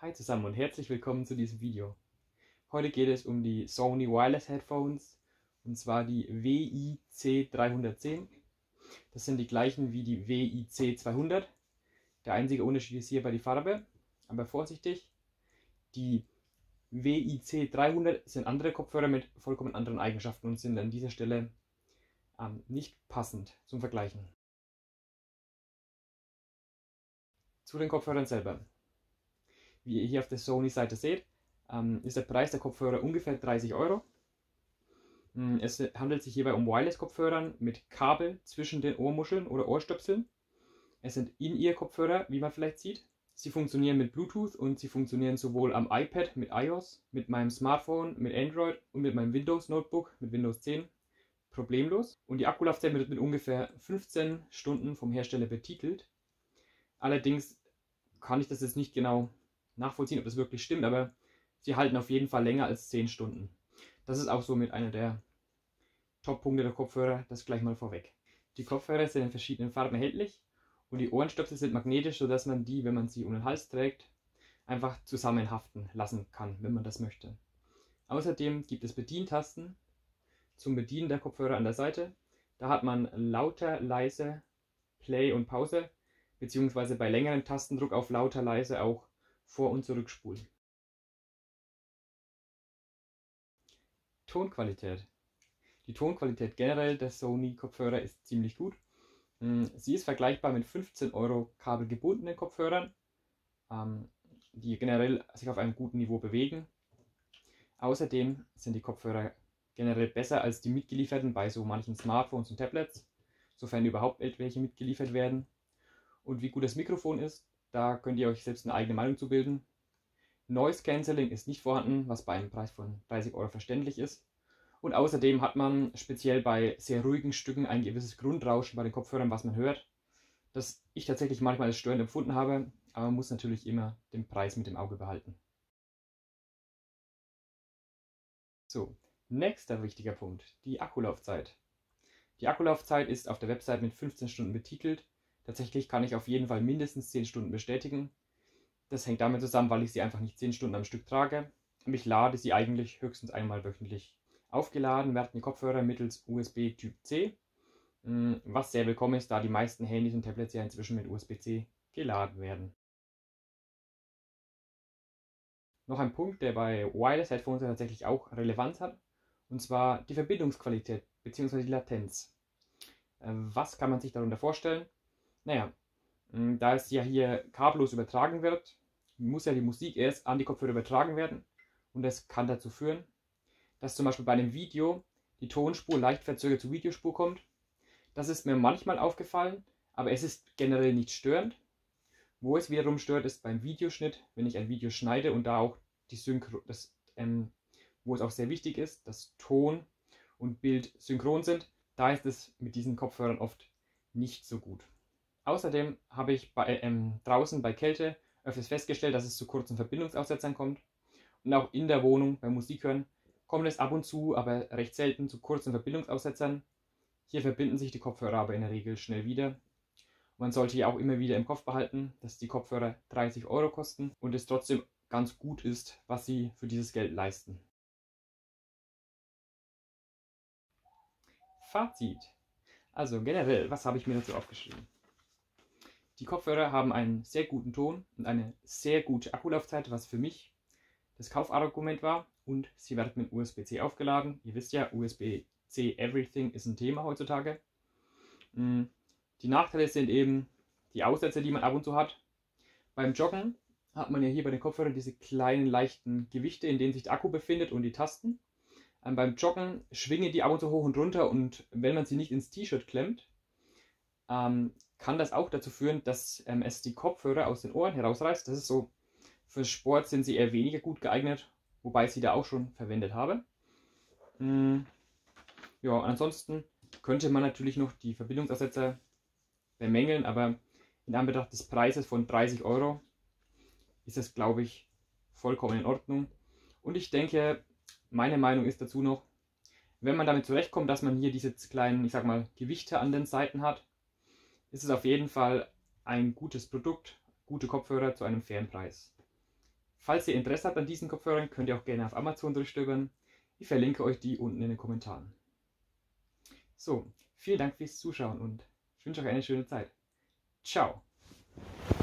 Hi zusammen und herzlich willkommen zu diesem Video. Heute geht es um die Sony Wireless Headphones und zwar die WI-C310. Das sind die gleichen wie die WI-C200. Der einzige Unterschied ist hierbei die Farbe, aber vorsichtig, die WI-C300 sind andere Kopfhörer mit vollkommen anderen Eigenschaften und sind an dieser Stelle nicht passend zum Vergleichen. Zu den Kopfhörern selber. Wie ihr hier auf der Sony-Seite seht, ist der Preis der Kopfhörer ungefähr 30 Euro. Es handelt sich hierbei um Wireless-Kopfhörern mit Kabel zwischen den Ohrmuscheln oder Ohrstöpseln. Es sind In-Ear-Kopfhörer, wie man vielleicht sieht. Sie funktionieren mit Bluetooth und sie funktionieren sowohl am iPad mit iOS, mit meinem Smartphone, mit Android und mit meinem Windows Notebook mit Windows 10 problemlos. Und die Akkulaufzeit wird mit ungefähr 15 Stunden vom Hersteller betitelt. Allerdings kann ich das jetzt nicht genau nachvollziehen, ob das wirklich stimmt, aber sie halten auf jeden Fall länger als 10 Stunden. Das ist auch somit einer der Top-Punkte der Kopfhörer, das gleich mal vorweg. Die Kopfhörer sind in verschiedenen Farben erhältlich und die Ohrenstöpsel sind magnetisch, sodass man die, wenn man sie um den Hals trägt, einfach zusammenhaften lassen kann, wenn man das möchte. Außerdem gibt es Bedientasten zum Bedienen der Kopfhörer an der Seite. Da hat man lauter, leise, Play und Pause, beziehungsweise bei längerem Tastendruck auf lauter, leise auch Vor- und Zurückspulen. Tonqualität. Die Tonqualität generell der Sony Kopfhörer ist ziemlich gut. Sie ist vergleichbar mit 15 Euro kabelgebundenen Kopfhörern, die generell sich auf einem guten Niveau bewegen. Außerdem sind die Kopfhörer generell besser als die mitgelieferten bei so manchen Smartphones und Tablets, sofern überhaupt welche mitgeliefert werden. Und wie gut das Mikrofon ist, da könnt ihr euch selbst eine eigene Meinung zu bilden. Noise Cancelling ist nicht vorhanden, was bei einem Preis von 30 Euro verständlich ist. Und außerdem hat man speziell bei sehr ruhigen Stücken ein gewisses Grundrauschen bei den Kopfhörern, was man hört, das ich tatsächlich manchmal als störend empfunden habe, aber man muss natürlich immer den Preis mit im Auge behalten. So, nächster wichtiger Punkt, die Akkulaufzeit. Die Akkulaufzeit ist auf der Website mit 15 Stunden betitelt. Tatsächlich kann ich auf jeden Fall mindestens 10 Stunden bestätigen. Das hängt damit zusammen, weil ich sie einfach nicht 10 Stunden am Stück trage. Und ich lade sie eigentlich höchstens einmal wöchentlich. Aufgeladen werden die Kopfhörer mittels USB Typ C, was sehr willkommen ist, da die meisten Handys und Tablets ja inzwischen mit USB-C geladen werden. Noch ein Punkt, der bei Wireless Headphones tatsächlich auch Relevanz hat, und zwar die Verbindungsqualität bzw. die Latenz. Was kann man sich darunter vorstellen? Naja, da es ja hier kabellos übertragen wird, muss ja die Musik erst an die Kopfhörer übertragen werden und das kann dazu führen, dass zum Beispiel bei einem Video die Tonspur leicht verzögert zur Videospur kommt. Das ist mir manchmal aufgefallen, aber es ist generell nicht störend. Wo es wiederum stört, ist beim Videoschnitt, wenn ich ein Video schneide und da auch die wo es auch sehr wichtig ist, dass Ton und Bild synchron sind. Da ist es mit diesen Kopfhörern oft nicht so gut. Außerdem habe ich draußen bei Kälte öfters festgestellt, dass es zu kurzen Verbindungsaussetzern kommt. Und auch in der Wohnung beim Musikhören kommt es ab und zu, aber recht selten zu kurzen Verbindungsaussetzern. Hier verbinden sich die Kopfhörer aber in der Regel schnell wieder. Man sollte ja auch immer wieder im Kopf behalten, dass die Kopfhörer 30 Euro kosten und es trotzdem ganz gut ist, was sie für dieses Geld leisten. Fazit. Also generell, was habe ich mir dazu aufgeschrieben? Die Kopfhörer haben einen sehr guten Ton und eine sehr gute Akkulaufzeit, was für mich das Kaufargument war, und sie werden mit USB-C aufgeladen. Ihr wisst ja, USB-C Everything ist ein Thema heutzutage. Die Nachteile sind eben die Aussätze, die man ab und zu hat. Beim Joggen hat man ja hier bei den Kopfhörern diese kleinen leichten Gewichte, in denen sich der Akku befindet, und die Tasten. Beim Joggen schwingen die ab und zu hoch und runter, und wenn man sie nicht ins T-Shirt klemmt, kann das auch dazu führen, dass es die Kopfhörer aus den Ohren herausreißt. Das ist so, für Sport sind sie eher weniger gut geeignet, wobei ich sie da auch schon verwendet habe. Ja, ansonsten könnte man natürlich noch die Verbindungsaussetzer bemängeln, aber in Anbetracht des Preises von 30 Euro ist das, glaube ich, vollkommen in Ordnung. Und ich denke, meine Meinung ist dazu noch, wenn man damit zurechtkommt, dass man hier diese kleinen, ich sag mal, Gewichte an den Seiten hat, ist es auf jeden Fall ein gutes Produkt, gute Kopfhörer zu einem fairen Preis. Falls ihr Interesse habt an diesen Kopfhörern, könnt ihr auch gerne auf Amazon durchstöbern. Ich verlinke euch die unten in den Kommentaren. So, vielen Dank fürs Zuschauen und ich wünsche euch eine schöne Zeit. Ciao!